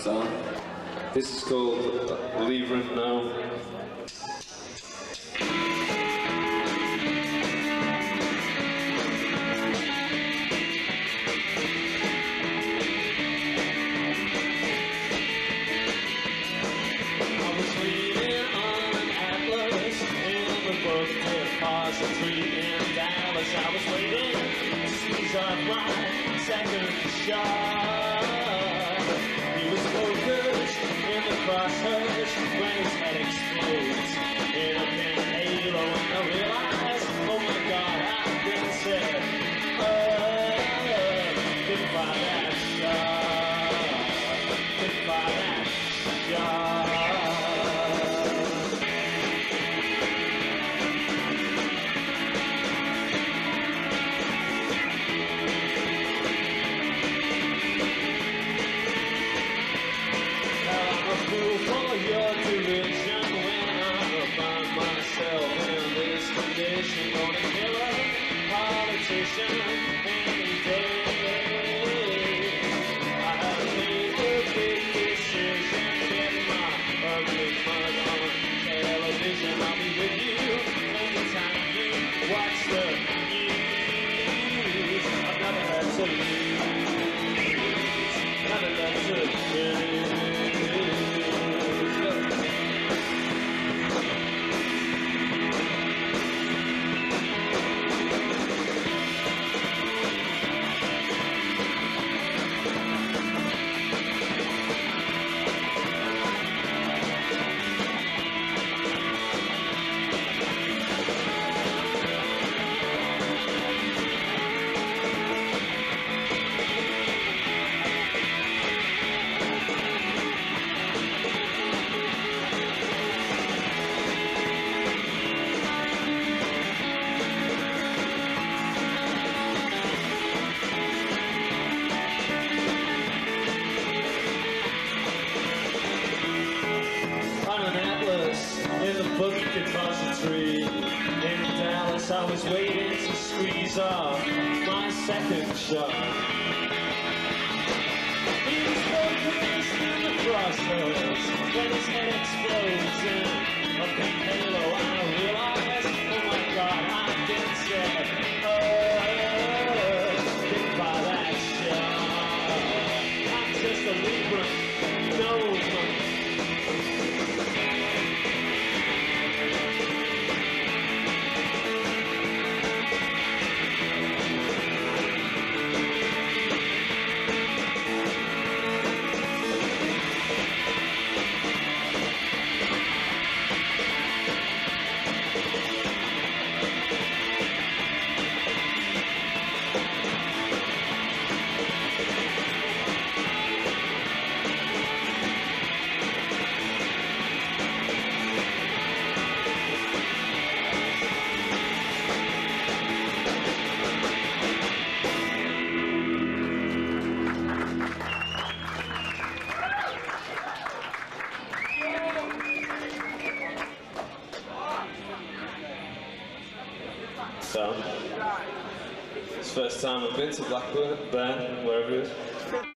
song. This is called Libran Gnome. I was waiting to squeeze up my second shot. He was focused in the crosshairs when his head explodes in a pink halo, and I realized, oh my God, I've been set. Couldn't find that shot. Couldn't find that shot. For your derision when I find myself in this condition, gonna kill a politician any day. I have made a big decision, get my ugly mug on television. I'll be with you anytime you watch the news. I've never had to lose, never had to lose. In the boogie depository in Dallas, I was waiting to squeeze off my second shot. He was focused in the crosshairs when his head explodes in a pink halo. I realized, oh my God, I've been set. Hit by that shot. I'm just a Libran Gnome. So, it's the first time I've been to Blackburn, wherever it is.